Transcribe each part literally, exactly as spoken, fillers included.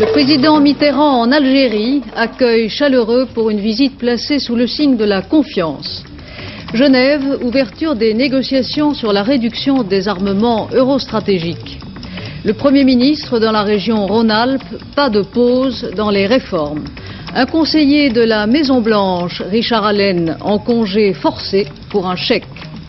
Le président Mitterrand en Algérie, accueil chaleureux pour une visite placée sous le signe de la confiance. Genève, ouverture des négociations sur la réduction des armements eurostratégiques. Le Premier ministre dans la région Rhône-Alpes, pas de pause dans les réformes. Un conseiller de la Maison-Blanche, Richard Allen, en congé forcé pour un chèque.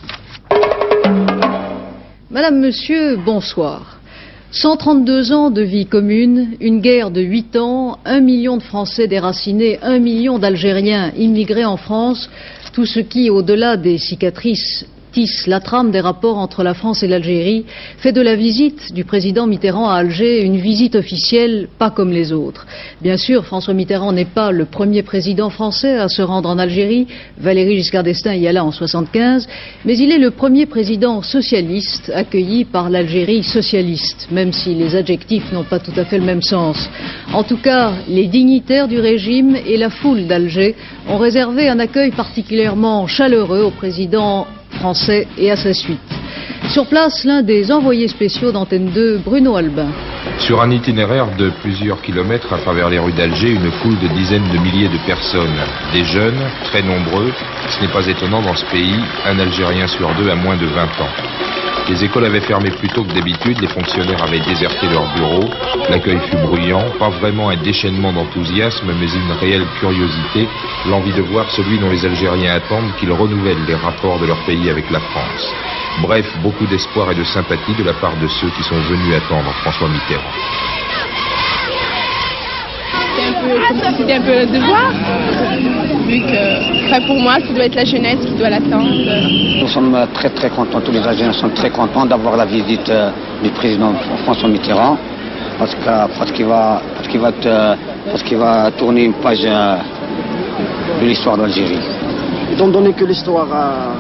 Madame, Monsieur, bonsoir. cent trente-deux ans de vie commune, une guerre de huit ans, un million de Français déracinés, un million d'Algériens immigrés en France, tout ce qui, au-delà des cicatrices, tisse la trame des rapports entre la France et l'Algérie, fait de la visite du président Mitterrand à Alger une visite officielle pas comme les autres. Bien sûr, François Mitterrand n'est pas le premier président français à se rendre en Algérie, Valéry Giscard d'Estaing y alla en soixante-quinze, mais il est le premier président socialiste accueilli par l'Algérie socialiste, même si les adjectifs n'ont pas tout à fait le même sens. En tout cas, les dignitaires du régime et la foule d'Alger ont réservé un accueil particulièrement chaleureux au président français et à sa suite. Sur place, l'un des envoyés spéciaux d'Antenne deux, Bruno Albin. Sur un itinéraire de plusieurs kilomètres à travers les rues d'Alger, une foule de dizaines de milliers de personnes. Des jeunes, très nombreux, ce n'est pas étonnant dans ce pays, un Algérien sur deux a moins de vingt ans. Les écoles avaient fermé plus tôt que d'habitude, les fonctionnaires avaient déserté leurs bureaux, l'accueil fut bruyant, pas vraiment un déchaînement d'enthousiasme, mais une réelle curiosité, l'envie de voir celui dont les Algériens attendent qu'il renouvelle les rapports de leur pays avec la France. Bref, beaucoup d'espoir et de sympathie de la part de ceux qui sont venus attendre François Mitterrand. C'était un peu de voir, vu que, enfin pour moi, ça doit être la jeunesse qui doit l'attendre. Nous sommes très très contents, tous les Algériens sont très contents d'avoir la visite euh, du président François Mitterrand, parce que parce qu'il va parce qu'il va te, parce qu'il va tourner une page euh, de l'histoire d'Algérie. Étant donné que l'histoire a,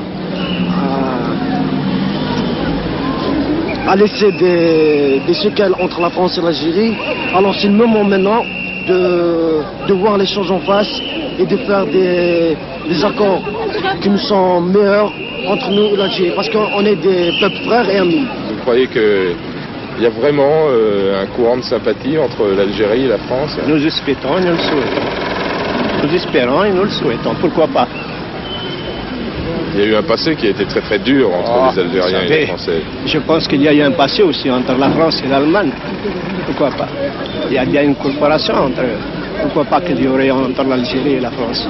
a, a laissé des, des séquelles entre la France et l'Algérie, alors c'est le moment maintenant De, de voir les choses en face et de faire des, des accords qui nous sont meilleurs entre nous et l'Algérie, parce qu'on est des peuples frères et amis. Vous croyez qu'il y a vraiment euh, un courant de sympathie entre l'Algérie et la France? Nous espérons et nous le souhaitons. Nous espérons et nous le souhaitons, pourquoi pas. Il y a eu un passé qui a été très très dur entre oh, les Algériens savez, et les Français. Je pense qu'il y a eu un passé aussi entre la France et l'Allemagne. Pourquoi pas? Il y a bien une collaboration entre eux. Pourquoi pas qu'il y aurait entre l'Algérie et la France?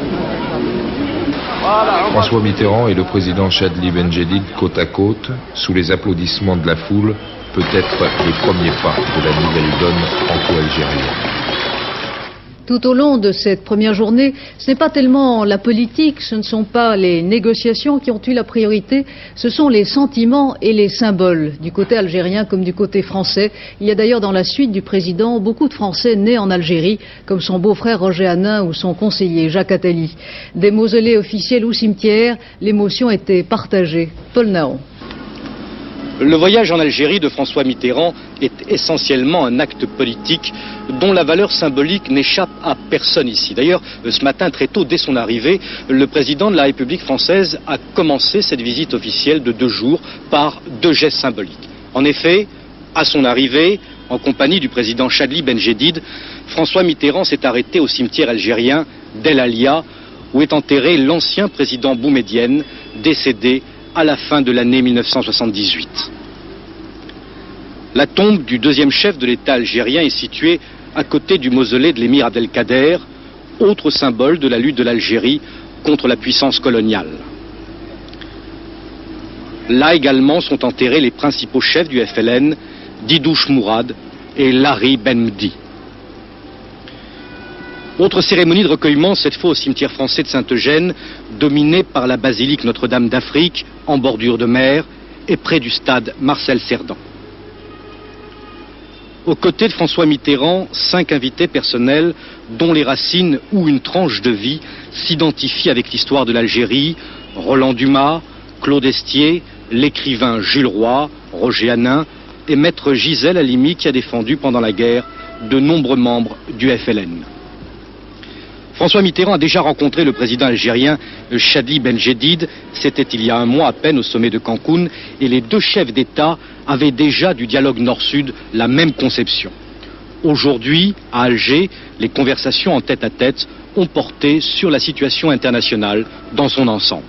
François Mitterrand et le président Chadli Benjedid côte à côte, sous les applaudissements de la foule, peut-être les premiers pas de la nouvelle donne franco-algérienne. Tout au long de cette première journée, ce n'est pas tellement la politique, ce ne sont pas les négociations qui ont eu la priorité, ce sont les sentiments et les symboles, du côté algérien comme du côté français. Il y a d'ailleurs dans la suite du président beaucoup de Français nés en Algérie, comme son beau-frère Roger Hanin ou son conseiller Jacques Attali. Des mausolées officiels ou cimetières, l'émotion était partagée. Paul Naon. Le voyage en Algérie de François Mitterrand est essentiellement un acte politique dont la valeur symbolique n'échappe à personne ici. D'ailleurs, ce matin, très tôt, dès son arrivée, le président de la République française a commencé cette visite officielle de deux jours par deux gestes symboliques. En effet, à son arrivée, en compagnie du président Chadli Benjedid, François Mitterrand s'est arrêté au cimetière algérien d'El Alia, où est enterré l'ancien président Boumedienne, décédé à la fin de l'année mille neuf cent soixante-dix-huit. La tombe du deuxième chef de l'État algérien est située à côté du mausolée de l'émir Abdelkader, autre symbole de la lutte de l'Algérie contre la puissance coloniale. Là également sont enterrés les principaux chefs du F L N, Didouche Mourad et Larry Ben Mdi. Autre cérémonie de recueillement, cette fois au cimetière français de Saint-Eugène, dominée par la basilique Notre-Dame d'Afrique, en bordure de mer, et près du stade Marcel Cerdan. Aux côtés de François Mitterrand, cinq invités personnels dont les racines ou une tranche de vie s'identifient avec l'histoire de l'Algérie: Roland Dumas, Claude Estier, l'écrivain Jules Roy, Roger Hanin et maître Gisèle Halimi qui a défendu pendant la guerre de nombreux membres du F L N. François Mitterrand a déjà rencontré le président algérien Chadli Benjedid, c'était il y a un mois à peine au sommet de Cancun, et les deux chefs d'État avaient déjà du dialogue nord-sud la même conception. Aujourd'hui, à Alger, les conversations en tête-à-tête ont porté sur la situation internationale dans son ensemble.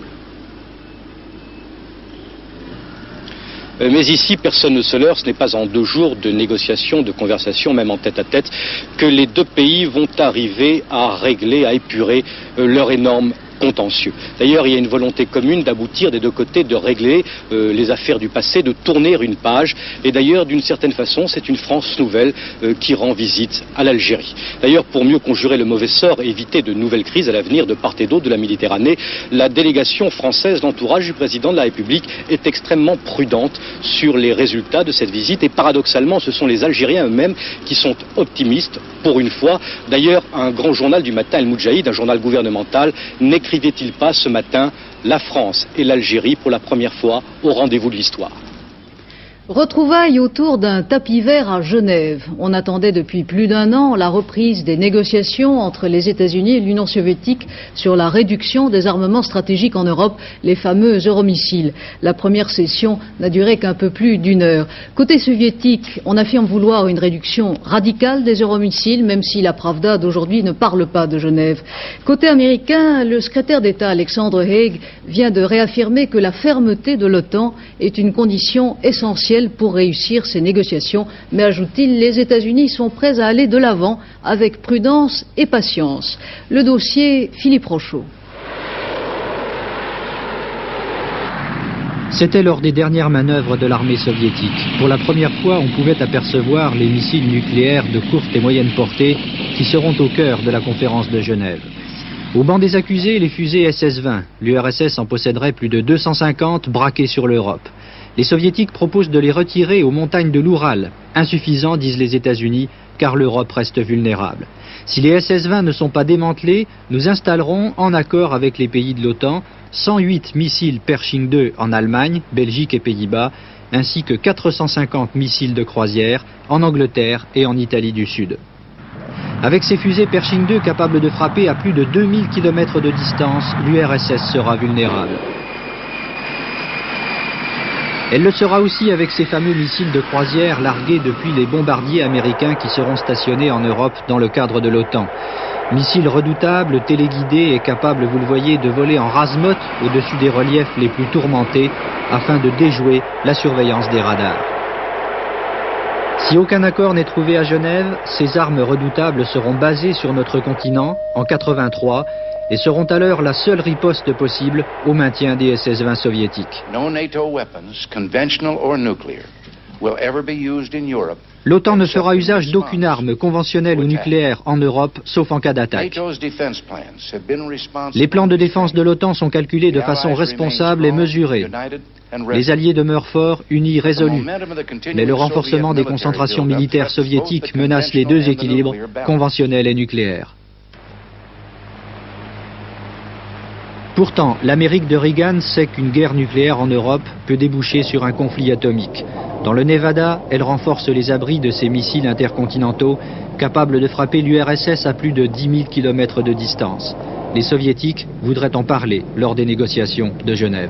Mais ici, personne ne se leurre, ce n'est pas en deux jours de négociations, de conversations, même en tête-à-tête, que les deux pays vont arriver à régler, à épurer leur énorme contentieux. D'ailleurs, il y a une volonté commune d'aboutir des deux côtés, de régler euh, les affaires du passé, de tourner une page. Et d'ailleurs, d'une certaine façon, c'est une France nouvelle euh, qui rend visite à l'Algérie. D'ailleurs, pour mieux conjurer le mauvais sort et éviter de nouvelles crises à l'avenir de part et d'autre de la Méditerranée, la délégation française, l'entourage du président de la République, est extrêmement prudente sur les résultats de cette visite. Et paradoxalement, ce sont les Algériens eux-mêmes qui sont optimistes pour une fois. D'ailleurs, un grand journal du matin, El Moudjahid, un journal gouvernemental, n'écrivait-il pas ce matin la France et l'Algérie pour la première fois au rendez-vous de l'histoire? Retrouvailles autour d'un tapis vert à Genève. On attendait depuis plus d'un an la reprise des négociations entre les États-Unis et l'Union soviétique sur la réduction des armements stratégiques en Europe, les fameux euromissiles. La première session n'a duré qu'un peu plus d'une heure. Côté soviétique, on affirme vouloir une réduction radicale des euromissiles, même si la Pravda d'aujourd'hui ne parle pas de Genève. Côté américain, le secrétaire d'État Alexandre Haig vient de réaffirmer que la fermeté de l'OTAN est une condition essentielle pour réussir ces négociations, mais ajoute-t-il, les États-Unis sont prêts à aller de l'avant avec prudence et patience. Le dossier, Philippe Rochaud. C'était lors des dernières manœuvres de l'armée soviétique. Pour la première fois, on pouvait apercevoir les missiles nucléaires de courte et moyenne portée qui seront au cœur de la conférence de Genève. Au banc des accusés, les fusées S S vingt. L'U R S S en posséderait plus de deux cent cinquante braquées sur l'Europe. Les soviétiques proposent de les retirer aux montagnes de l'Oural. Insuffisant, disent les États-Unis, car l'Europe reste vulnérable. Si les S S vingt ne sont pas démantelés, nous installerons, en accord avec les pays de l'OTAN, cent huit missiles Pershing deux en Allemagne, Belgique et Pays-Bas, ainsi que quatre cent cinquante missiles de croisière en Angleterre et en Italie du Sud. Avec ces fusées Pershing deux capables de frapper à plus de deux mille kilomètres de distance, l'U R S S sera vulnérable. Elle le sera aussi avec ces fameux missiles de croisière largués depuis les bombardiers américains qui seront stationnés en Europe dans le cadre de l'OTAN. Missiles redoutables, téléguidés et capables, vous le voyez, de voler en rase-motte au-dessus des reliefs les plus tourmentés afin de déjouer la surveillance des radars. Si aucun accord n'est trouvé à Genève, ces armes redoutables seront basées sur notre continent en quatre-vingt-trois et seront alors la seule riposte possible au maintien des S S vingt soviétiques. L'OTAN ne fera usage d'aucune arme conventionnelle ou nucléaire en Europe, sauf en cas d'attaque. Les plans de défense de l'OTAN sont calculés de façon responsable et mesurée. Les alliés demeurent forts, unis, résolus. Mais le renforcement des concentrations militaires soviétiques menace les deux équilibres, conventionnels et nucléaires. Pourtant, l'Amérique de Reagan sait qu'une guerre nucléaire en Europe peut déboucher sur un conflit atomique. Dans le Nevada, elle renforce les abris de ses missiles intercontinentaux, capables de frapper l'U R S S à plus de dix mille kilomètres de distance. Les soviétiques voudraient en parler lors des négociations de Genève.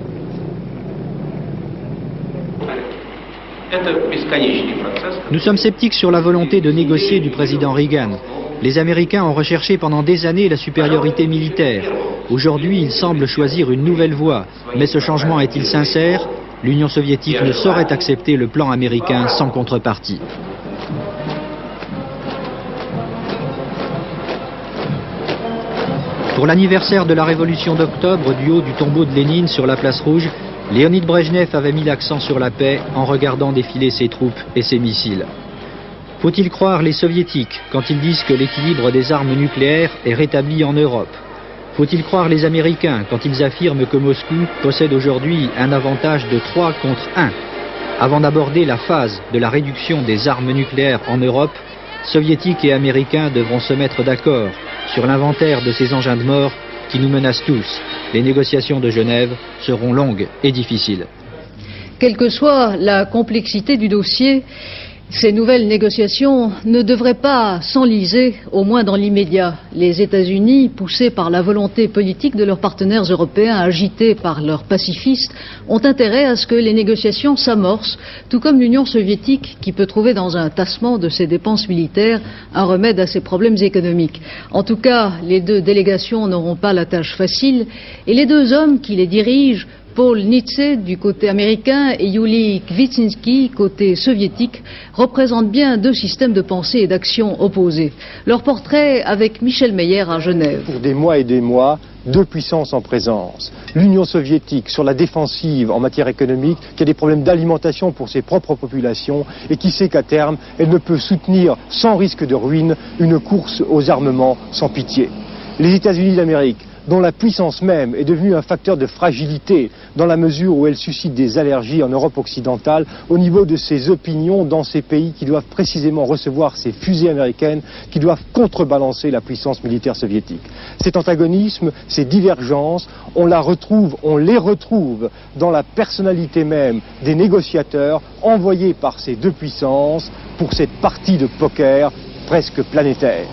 Nous sommes sceptiques sur la volonté de négocier du président Reagan. Les Américains ont recherché pendant des années la supériorité militaire. Aujourd'hui, ils semblent choisir une nouvelle voie. Mais ce changement est-il sincère? L'Union soviétique ne saurait accepter le plan américain sans contrepartie. Pour l'anniversaire de la Révolution d'octobre, du haut du tombeau de Lénine sur la place Rouge, Léonid Brejnev avait mis l'accent sur la paix en regardant défiler ses troupes et ses missiles. Faut-il croire les soviétiques quand ils disent que l'équilibre des armes nucléaires est rétabli en Europe? Faut-il croire les Américains quand ils affirment que Moscou possède aujourd'hui un avantage de trois contre un? Avant d'aborder la phase de la réduction des armes nucléaires en Europe, Soviétiques et Américains devront se mettre d'accord sur l'inventaire de ces engins de mort qui nous menacent tous. Les négociations de Genève seront longues et difficiles. Quelle que soit la complexité du dossier, Ces nouvelles négociations ne devraient pas s'enliser, au moins dans l'immédiat. Les États-Unis, poussés par la volonté politique de leurs partenaires européens, agités par leurs pacifistes, ont intérêt à ce que les négociations s'amorcent, tout comme l'Union soviétique, qui peut trouver dans un tassement de ses dépenses militaires un remède à ses problèmes économiques. En tout cas, les deux délégations n'auront pas la tâche facile, et les deux hommes qui les dirigent, Paul Nitze du côté américain et Yuli Kvitsinski côté soviétique, représentent bien deux systèmes de pensée et d'action opposés. Leur portrait avec Michel Meyer à Genève. Pour des mois et des mois, deux puissances en présence. L'Union soviétique sur la défensive en matière économique, qui a des problèmes d'alimentation pour ses propres populations et qui sait qu'à terme, elle ne peut soutenir sans risque de ruine une course aux armements sans pitié. Les États-Unis d'Amérique, dont la puissance même est devenue un facteur de fragilité dans la mesure où elle suscite des allergies en Europe occidentale au niveau de ses opinions dans ces pays qui doivent précisément recevoir ces fusées américaines qui doivent contrebalancer la puissance militaire soviétique. Cet antagonisme, ces divergences, on la retrouve, on les retrouve dans la personnalité même des négociateurs envoyés par ces deux puissances pour cette partie de poker presque planétaire.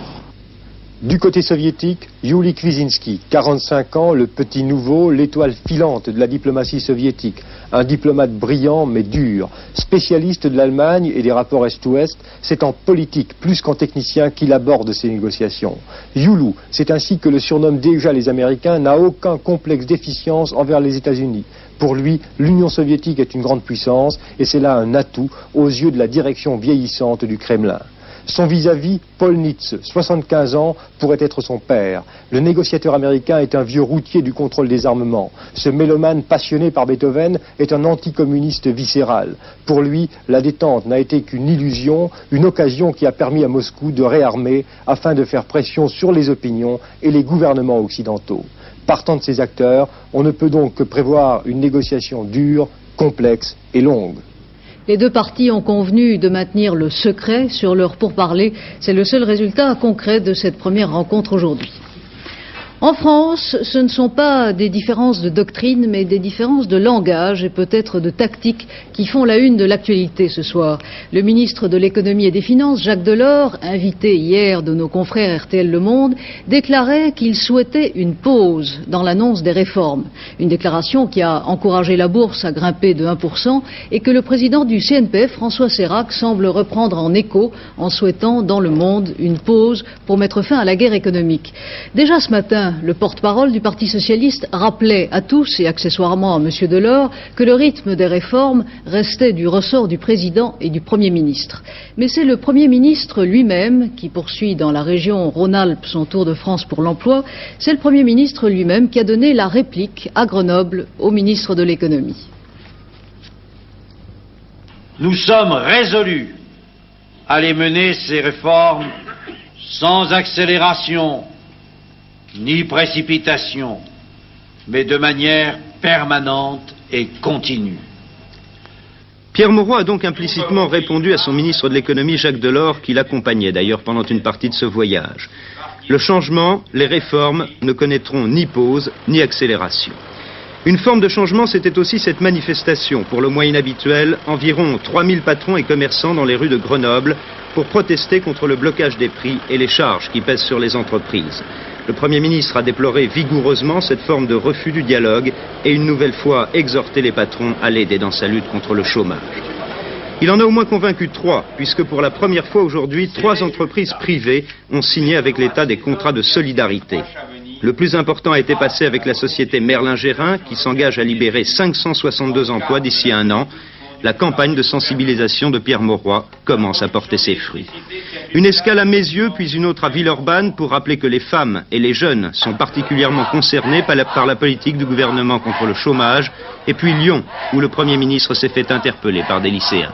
Du côté soviétique, Yuli Kvitsinski, quarante-cinq ans, le petit nouveau, l'étoile filante de la diplomatie soviétique, un diplomate brillant mais dur, spécialiste de l'Allemagne et des rapports Est-Ouest, c'est en politique plus qu'en technicien qu'il aborde ces négociations. Yulu, c'est ainsi que le surnomment déjà les Américains, n'a aucun complexe d'efficience envers les États-Unis. Pour lui, l'Union soviétique est une grande puissance et c'est là un atout aux yeux de la direction vieillissante du Kremlin. Son vis-à-vis, Paul Nitze, soixante-quinze ans, pourrait être son père. Le négociateur américain est un vieux routier du contrôle des armements. Ce mélomane passionné par Beethoven est un anticommuniste viscéral. Pour lui, la détente n'a été qu'une illusion, une occasion qui a permis à Moscou de réarmer afin de faire pression sur les opinions et les gouvernements occidentaux. Partant de ces acteurs, on ne peut donc que prévoir une négociation dure, complexe et longue. Les deux parties ont convenu de maintenir le secret sur leurs pourparlers. C'est le seul résultat concret de cette première rencontre aujourd'hui. En France, ce ne sont pas des différences de doctrine, mais des différences de langage et peut-être de tactique qui font la une de l'actualité ce soir. Le ministre de l'économie et des finances, Jacques Delors, invité hier de nos confrères R T L Le Monde, déclarait qu'il souhaitait une pause dans l'annonce des réformes. Une déclaration qui a encouragé la bourse à grimper de un pour cent et que le président du C N P F, François Sérac, semble reprendre en écho en souhaitant dans le monde une pause pour mettre fin à la guerre économique. Déjà ce matin, le porte-parole du Parti socialiste rappelait à tous et accessoirement à M. Delors que le rythme des réformes restait du ressort du président et du Premier ministre. Mais c'est le Premier ministre lui-même qui poursuit dans la région Rhône-Alpes son tour de France pour l'emploi. C'est le Premier ministre lui-même qui a donné la réplique à Grenoble au ministre de l'économie. Nous sommes résolus à les mener ces réformes sans accélération ni précipitation, mais de manière permanente et continue. Pierre Mauroy a donc implicitement répondu à son ministre de l'économie Jacques Delors, qui l'accompagnait d'ailleurs pendant une partie de ce voyage. Le changement, les réformes ne connaîtront ni pause ni accélération. Une forme de changement, c'était aussi cette manifestation, pour le moins inhabituelle, environ trois mille patrons et commerçants dans les rues de Grenoble pour protester contre le blocage des prix et les charges qui pèsent sur les entreprises. Le Premier ministre a déploré vigoureusement cette forme de refus du dialogue et une nouvelle fois exhorté les patrons à l'aider dans sa lutte contre le chômage. Il en a au moins convaincu trois, puisque pour la première fois aujourd'hui, trois entreprises privées ont signé avec l'État des contrats de solidarité. Le plus important a été passé avec la société Merlin-Gérin, qui s'engage à libérer cinq cent soixante-deux emplois d'ici un an. La campagne de sensibilisation de Pierre Mauroy commence à porter ses fruits. Une escale à Mézieux, puis une autre à Villeurbanne pour rappeler que les femmes et les jeunes sont particulièrement concernés par la, par la politique du gouvernement contre le chômage. Et puis Lyon, où le Premier ministre s'est fait interpeller par des lycéens.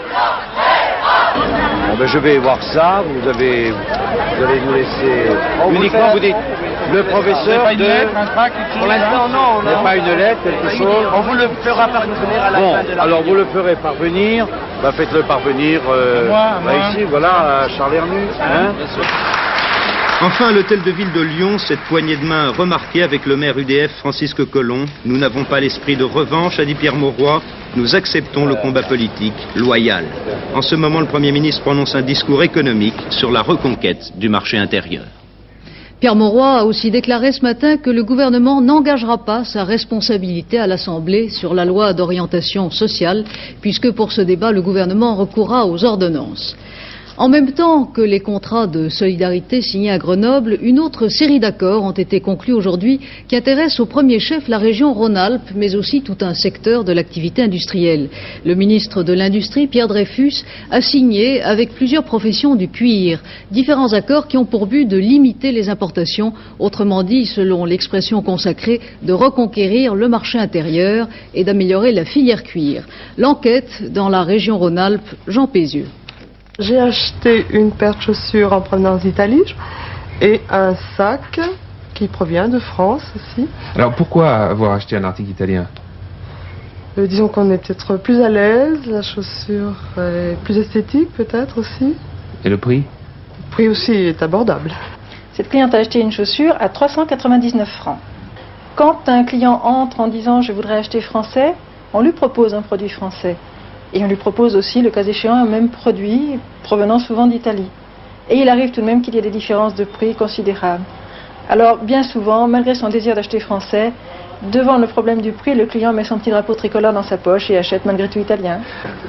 Bon ben je vais voir ça, vous avez, vous allez nous laisser... Oh, uniquement vous, vous dites, le professeur pas une de... lettre, un tract, pour l'instant non, on n'a pas une lettre, quelque chose. On vous le fera parvenir à la bon, fin de la alors réunion. Vous le ferez parvenir, bah faites-le parvenir euh, moi, bah, moi. Ici, voilà, à Charles-Hernu. Hein Enfin, à l'hôtel de ville de Lyon, cette poignée de main remarquée avec le maire U D F Francisque Collomb. Nous n'avons pas l'esprit de revanche, a dit Pierre Mauroy, nous acceptons le combat politique loyal. En ce moment, le Premier ministre prononce un discours économique sur la reconquête du marché intérieur. Pierre Mauroy a aussi déclaré ce matin que le gouvernement n'engagera pas sa responsabilité à l'Assemblée sur la loi d'orientation sociale, puisque pour ce débat, le gouvernement recourra aux ordonnances. En même temps que les contrats de solidarité signés à Grenoble, une autre série d'accords ont été conclus aujourd'hui qui intéressent au premier chef la région Rhône-Alpes, mais aussi tout un secteur de l'activité industrielle. Le ministre de l'Industrie, Pierre Dreyfus, a signé avec plusieurs professions du cuir différents accords qui ont pour but de limiter les importations, autrement dit, selon l'expression consacrée, de reconquérir le marché intérieur et d'améliorer la filière cuir. L'enquête dans la région Rhône-Alpes, Jean Pézieux. J'ai acheté une paire de chaussures en provenance d'Italie et un sac qui provient de France aussi. Alors pourquoi avoir acheté un article italien ? euh, Disons qu'on est peut-être plus à l'aise, la chaussure est plus esthétique peut-être aussi. Et le prix ? Le prix aussi est abordable. Cette cliente a acheté une chaussure à trois cent quatre-vingt-dix-neuf francs. Quand un client entre en disant « je voudrais acheter français », on lui propose un produit français. Et on lui propose aussi, le cas échéant, un même produit provenant souvent d'Italie. Et il arrive tout de même qu'il y ait des différences de prix considérables. Alors, bien souvent, malgré son désir d'acheter français, devant le problème du prix, le client met son petit drapeau tricolore dans sa poche et achète malgré tout italien.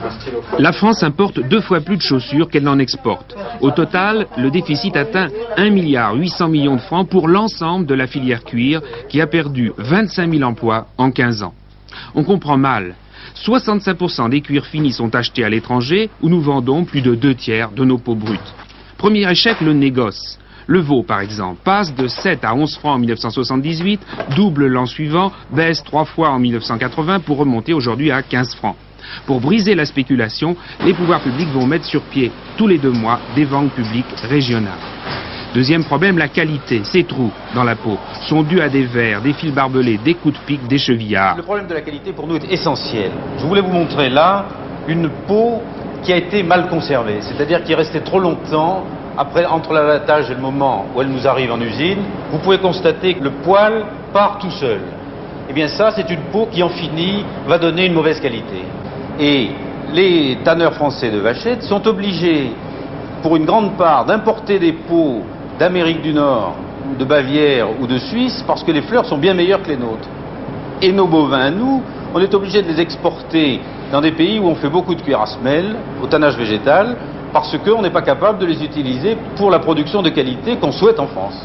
La France importe deux fois plus de chaussures qu'elle n'en exporte. Au total, le déficit atteint un milliard huit cents millions de francs pour l'ensemble de la filière cuir, qui a perdu vingt-cinq mille emplois en quinze ans. On comprend mal. soixante-cinq pour cent des cuirs finis sont achetés à l'étranger, où nous vendons plus de deux tiers de nos peaux brutes. Premier échec, le négoce. Le veau, par exemple, passe de sept à onze francs en mille neuf cent soixante-dix-huit, double l'an suivant, baisse trois fois en mille neuf cent quatre-vingts pour remonter aujourd'hui à quinze francs. Pour briser la spéculation, les pouvoirs publics vont mettre sur pied, tous les deux mois, des ventes publiques régionales. Deuxième problème, la qualité. Ces trous dans la peau sont dus à des vers, des fils barbelés, des coups de pique, des chevillards. Le problème de la qualité pour nous est essentiel. Je voulais vous montrer là une peau qui a été mal conservée, c'est-à-dire qui est restée trop longtemps après, entre l'abattage et le moment où elle nous arrive en usine. Vous pouvez constater que le poil part tout seul. Eh bien ça, c'est une peau qui en finit va donner une mauvaise qualité. Et les tanneurs français de vachettes sont obligés, pour une grande part, d'importer des peaux d'Amérique du Nord, de Bavière ou de Suisse, parce que les fleurs sont bien meilleures que les nôtres. Et nos bovins, nous, on est obligé de les exporter dans des pays où on fait beaucoup de cuir à semelle, au tannage végétal, parce qu'on n'est pas capable de les utiliser pour la production de qualité qu'on souhaite en France.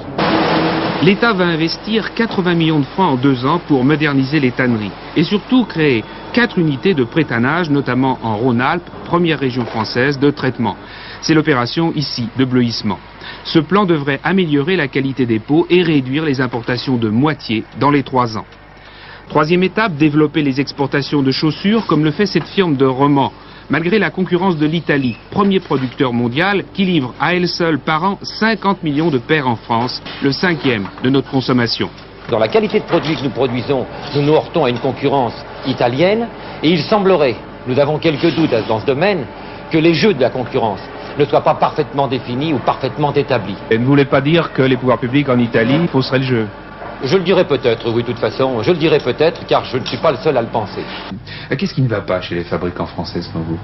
L'État va investir quatre-vingts millions de francs en deux ans pour moderniser les tanneries et surtout créer quatre unités de pré-tannage, notamment en Rhône-Alpes, première région française de traitement. C'est l'opération ici de bleuissement. Ce plan devrait améliorer la qualité des peaux et réduire les importations de moitié dans les trois ans. Troisième étape, développer les exportations de chaussures comme le fait cette firme de Romans, malgré la concurrence de l'Italie, premier producteur mondial qui livre à elle seule par an cinquante millions de paires en France, le cinquième de notre consommation. Dans la qualité de produit que nous produisons, nous nous heurtons à une concurrence italienne et il semblerait, nous avons quelques doutes dans ce domaine, que les jeux de la concurrence ne soient pas parfaitement définis ou parfaitement établis. Et ne voulez pas dire que les pouvoirs publics en Italie fausseraient le jeu? Je le dirais peut-être, oui, de toute façon, je le dirais peut-être, car je ne suis pas le seul à le penser. Qu'est-ce qui ne va pas chez les fabricants français, selon vous?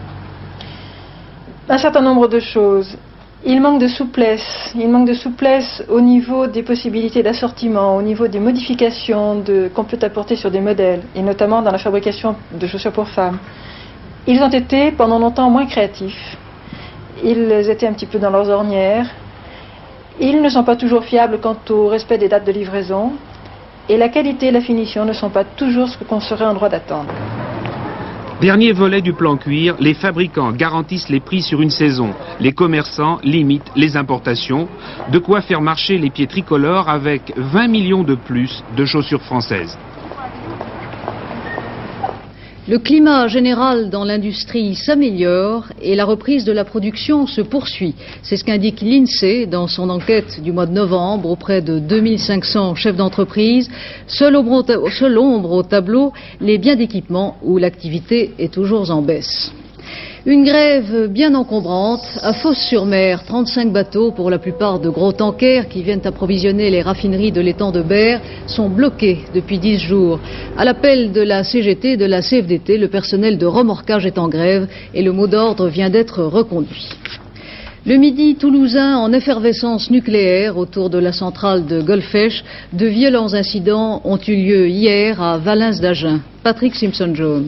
Un certain nombre de choses. Il manque de souplesse. Il manque de souplesse au niveau des possibilités d'assortiment, au niveau des modifications qu'on peut apporter sur des modèles, et notamment dans la fabrication de chaussures pour femmes. Ils ont été pendant longtemps moins créatifs. Ils étaient un petit peu dans leurs ornières. Ils ne sont pas toujours fiables quant au respect des dates de livraison. Et la qualité et la finition ne sont pas toujours ce qu'on serait en droit d'attendre. Dernier volet du plan cuir, les fabricants garantissent les prix sur une saison. Les commerçants limitent les importations. De quoi faire marcher les pieds tricolores avec vingt millions de plus de chaussures françaises. Le climat général dans l'industrie s'améliore et la reprise de la production se poursuit. C'est ce qu'indique l'INSEE dans son enquête du mois de novembre auprès de deux mille cinq cents chefs d'entreprise. Seule ombre au tableau, les biens d'équipement où l'activité est toujours en baisse. Une grève bien encombrante. À Fos-sur-Mer, trente-cinq bateaux, pour la plupart de gros tankers qui viennent approvisionner les raffineries de l'étang de Berre, sont bloqués depuis dix jours. À l'appel de la C G T et de la C F D T, le personnel de remorquage est en grève et le mot d'ordre vient d'être reconduit. Le Midi toulousain en effervescence nucléaire autour de la centrale de Golfech. De violents incidents ont eu lieu hier à Valens-d'Agen. Patrick Simpson-Jones.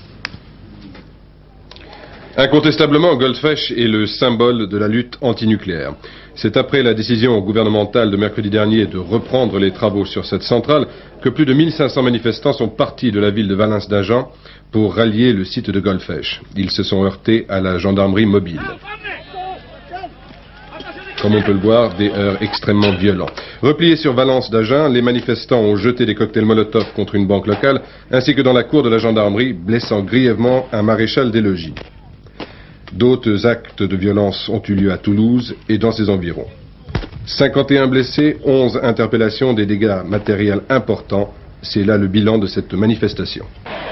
Incontestablement, Golfech est le symbole de la lutte antinucléaire. C'est après la décision gouvernementale de mercredi dernier de reprendre les travaux sur cette centrale que plus de mille cinq cents manifestants sont partis de la ville de Valens-d'Agen pour rallier le site de Golfech. Ils se sont heurtés à la gendarmerie mobile. Comme on peut le voir, des heurts extrêmement violents. Repliés sur Valence-d'Agen, les manifestants ont jeté des cocktails Molotov contre une banque locale, ainsi que dans la cour de la gendarmerie, blessant grièvement un maréchal des logis. D'autres actes de violence ont eu lieu à Toulouse et dans ses environs. cinquante et un blessés, onze interpellations, des dégâts matériels importants. C'est là le bilan de cette manifestation.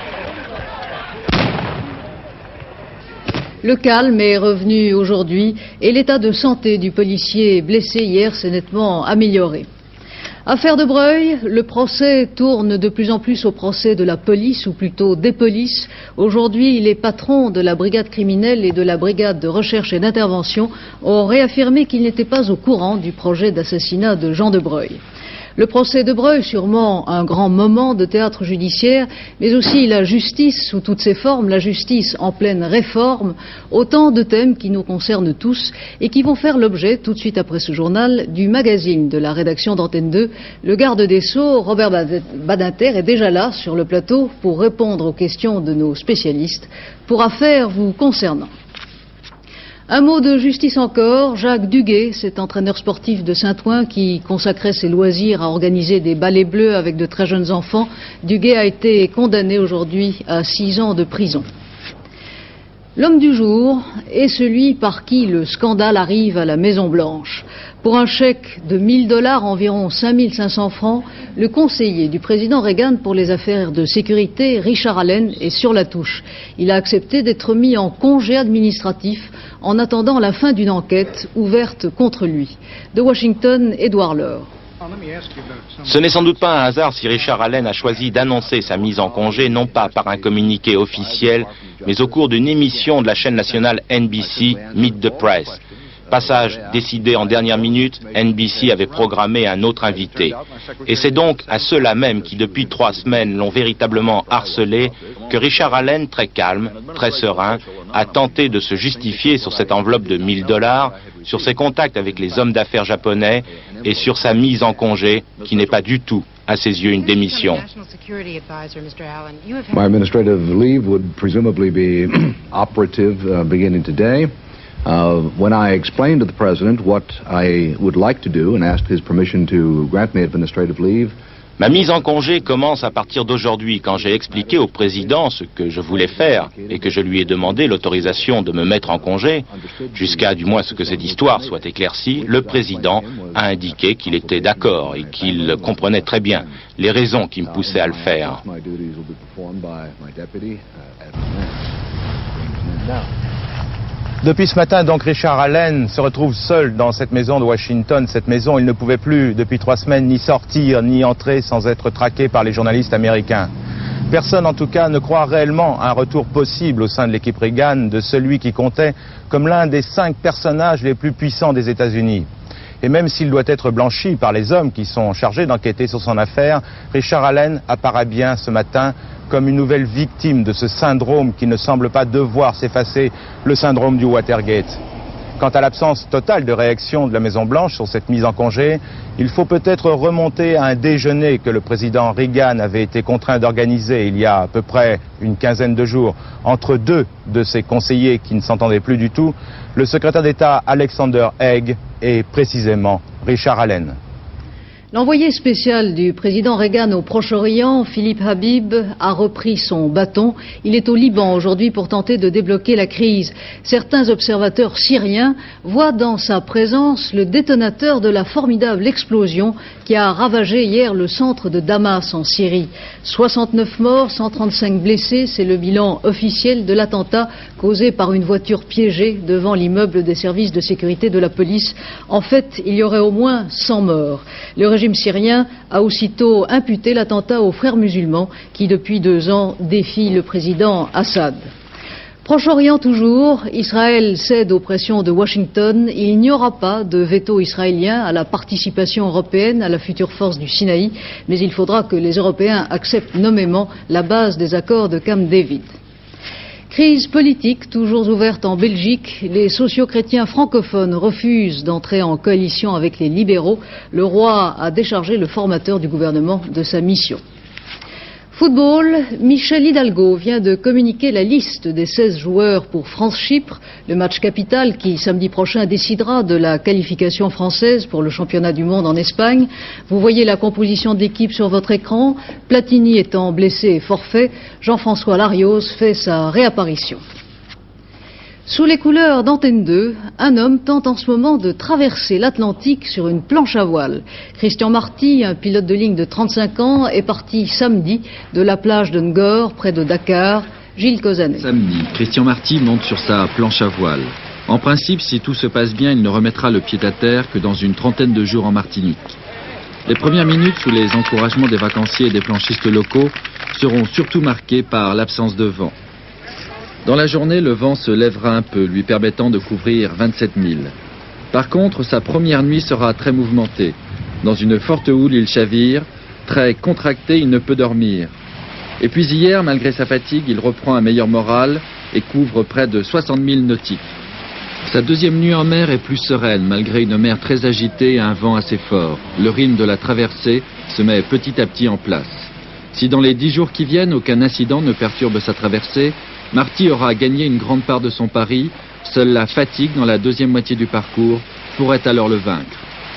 Le calme est revenu aujourd'hui et l'état de santé du policier blessé hier s'est nettement amélioré. Affaire de Breuil, le procès tourne de plus en plus au procès de la police, ou plutôt des polices. Aujourd'hui, les patrons de la brigade criminelle et de la brigade de recherche et d'intervention ont réaffirmé qu'ils n'étaient pas au courant du projet d'assassinat de Jean de Breuil. Le procès de Breuil, sûrement un grand moment de théâtre judiciaire, mais aussi la justice sous toutes ses formes, la justice en pleine réforme, autant de thèmes qui nous concernent tous et qui vont faire l'objet, tout de suite après ce journal, du magazine de la rédaction d'Antenne deux. Le garde des Sceaux, Robert Badinter, est déjà là sur le plateau pour répondre aux questions de nos spécialistes pour affaires vous concernant. Un mot de justice encore. Jacques Duguay, cet entraîneur sportif de Saint-Ouen qui consacrait ses loisirs à organiser des ballets bleus avec de très jeunes enfants, Duguay a été condamné aujourd'hui à six ans de prison. L'homme du jour est celui par qui le scandale arrive à la Maison-Blanche. Pour un chèque de mille dollars, environ cinq mille cinq cents francs, le conseiller du président Reagan pour les affaires de sécurité, Richard Allen, est sur la touche. Il a accepté d'être mis en congé administratif en attendant la fin d'une enquête ouverte contre lui. De Washington, Édouard Laure. Ce n'est sans doute pas un hasard si Richard Allen a choisi d'annoncer sa mise en congé, non pas par un communiqué officiel, mais au cours d'une émission de la chaîne nationale N B C, Meet the Press. Passage décidé en dernière minute, N B C avait programmé un autre invité. Et c'est donc à ceux-là même qui, depuis trois semaines, l'ont véritablement harcelé, que Richard Allen, très calme, très serein, a tenté de se justifier sur cette enveloppe de mille dollars, sur ses contacts avec les hommes d'affaires japonais et sur sa mise en congé, qui n'est pas du tout, à ses yeux, une démission. My administrative leave would presumably be operative uh, beginning today. Uh, when I explained to the President what I would like to do and asked his permission to grant me administrative leave, ma mise en congé commence à partir d'aujourd'hui. Quand j'ai expliqué au président ce que je voulais faire et que je lui ai demandé l'autorisation de me mettre en congé, jusqu'à du moins ce que cette histoire soit éclaircie, le président a indiqué qu'il était d'accord et qu'il comprenait très bien les raisons qui me poussaient à le faire. Depuis ce matin, donc, Richard Allen se retrouve seul dans cette maison de Washington. Cette maison, il ne pouvait plus, depuis trois semaines, ni sortir, ni entrer sans être traqué par les journalistes américains. Personne, en tout cas, ne croit réellement à un retour possible au sein de l'équipe Reagan de celui qui comptait comme l'un des cinq personnages les plus puissants des États-Unis. Et même s'il doit être blanchi par les hommes qui sont chargés d'enquêter sur son affaire, Richard Allen apparaît bien ce matin comme une nouvelle victime de ce syndrome qui ne semble pas devoir s'effacer, le syndrome du Watergate. Quant à l'absence totale de réaction de la Maison-Blanche sur cette mise en congé, il faut peut-être remonter à un déjeuner que le président Reagan avait été contraint d'organiser il y a à peu près une quinzaine de jours entre deux de ses conseillers qui ne s'entendaient plus du tout, le secrétaire d'État Alexander Haig et précisément Richard Allen. L'envoyé spécial du président Reagan au Proche-Orient, Philippe Habib, a repris son bâton. Il est au Liban aujourd'hui pour tenter de débloquer la crise. Certains observateurs syriens voient dans sa présence le détonateur de la formidable explosion qui a ravagé hier le centre de Damas en Syrie. soixante-neuf morts, cent trente-cinq blessés, c'est le bilan officiel de l'attentat causé par une voiture piégée devant l'immeuble des services de sécurité de la police. En fait, il y aurait au moins cent morts. Le Le régime syrien a aussitôt imputé l'attentat aux frères musulmans qui, depuis deux ans, défient le président Assad. Proche-Orient toujours, Israël cède aux pressions de Washington. Il n'y aura pas de veto israélien à la participation européenne à la future force du Sinaï, mais il faudra que les Européens acceptent nommément la base des accords de Camp David. Crise politique toujours ouverte en Belgique. Les socio-chrétiens francophones refusent d'entrer en coalition avec les libéraux. Le roi a déchargé le formateur du gouvernement de sa mission. Football, Michel Hidalgo vient de communiquer la liste des seize joueurs pour France-Chypre, le match capital qui samedi prochain décidera de la qualification française pour le championnat du monde en Espagne. Vous voyez la composition de l'équipe sur votre écran. Platini étant blessé et forfait, Jean-François Larios fait sa réapparition. Sous les couleurs d'Antenne deux, un homme tente en ce moment de traverser l'Atlantique sur une planche à voile. Christian Marty, un pilote de ligne de trente-cinq ans, est parti samedi de la plage de Ngor, près de Dakar. Gilles Cosanet. Samedi, Christian Marty monte sur sa planche à voile. En principe, si tout se passe bien, il ne remettra le pied à terre que dans une trentaine de jours en Martinique. Les premières minutes, sous les encouragements des vacanciers et des planchistes locaux, seront surtout marquées par l'absence de vent. Dans la journée, le vent se lèvera un peu, lui permettant de couvrir vingt-sept milles. Par contre, sa première nuit sera très mouvementée. Dans une forte houle, il chavire. Très contracté, il ne peut dormir. Et puis hier, malgré sa fatigue, il reprend un meilleur moral et couvre près de soixante milles nautiques. Sa deuxième nuit en mer est plus sereine, malgré une mer très agitée et un vent assez fort. Le rythme de la traversée se met petit à petit en place. Si dans les dix jours qui viennent, aucun incident ne perturbe sa traversée, Marty aura gagné une grande part de son pari. Seule la fatigue dans la deuxième moitié du parcours pourrait alors le vaincre.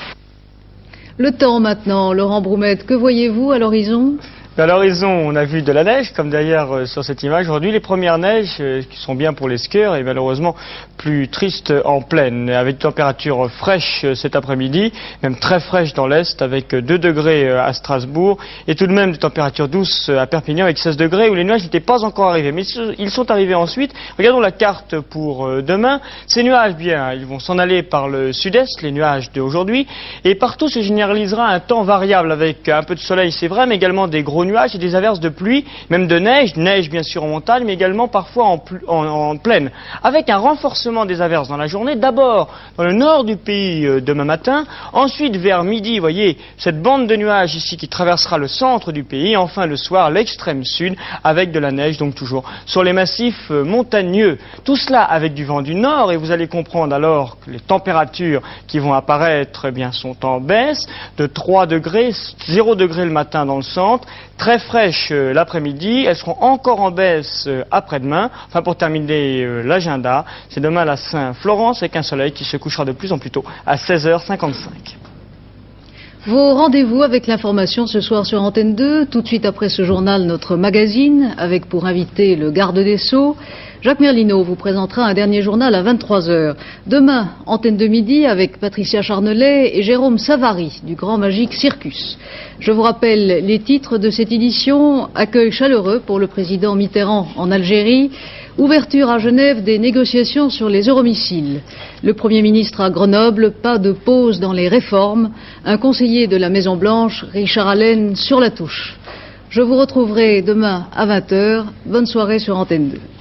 Le temps maintenant, Laurent Broumette, que voyez-vous à l'horizon ? À l'horizon, on a vu de la neige, comme d'ailleurs euh, sur cette image. Aujourd'hui, les premières neiges euh, qui sont bien pour les skieurs et malheureusement plus tristes en plaine, avec des températures fraîches euh, cet après-midi, même très fraîches dans l'Est, avec euh, deux degrés euh, à Strasbourg, et tout de même des températures douces euh, à Perpignan, avec seize degrés, où les nuages n'étaient pas encore arrivés. Mais ils sont arrivés ensuite. Regardons la carte pour euh, demain. Ces nuages, bien, ils vont s'en aller par le sud-est, les nuages d'aujourd'hui, et partout se généralisera un temps variable, avec un peu de soleil, c'est vrai, mais également des gros nuages et des averses de pluie, même de neige, neige bien sûr en montagne, mais également parfois en, en, en plaine, avec un renforcement des averses dans la journée, d'abord dans le nord du pays euh, demain matin, ensuite vers midi, vous voyez, cette bande de nuages ici qui traversera le centre du pays, et enfin le soir, l'extrême sud, avec de la neige, donc toujours sur les massifs euh, montagneux. Tout cela avec du vent du nord, et vous allez comprendre alors que les températures qui vont apparaître eh bien, sont en baisse, de trois degrés, zéro degré le matin dans le centre, très fraîches euh, l'après-midi, elles seront encore en baisse euh, après-demain. Enfin, pour terminer euh, l'agenda, c'est demain la Saint-Florence avec un soleil qui se couchera de plus en plus tôt à seize heures cinquante-cinq. Vos rendez-vous avec l'information ce soir sur Antenne deux, tout de suite après ce journal, notre magazine, avec pour invité le garde des Sceaux. Jacques Merlino vous présentera un dernier journal à vingt-trois heures. Demain, Antenne deux midi avec Patricia Charnelet et Jérôme Savary du Grand Magique Circus. Je vous rappelle les titres de cette édition. Accueil chaleureux pour le président Mitterrand en Algérie. Ouverture à Genève des négociations sur les euromissiles. Le Premier ministre à Grenoble, pas de pause dans les réformes. Un conseiller de la Maison-Blanche, Richard Allen, sur la touche. Je vous retrouverai demain à vingt heures. Bonne soirée sur Antenne deux.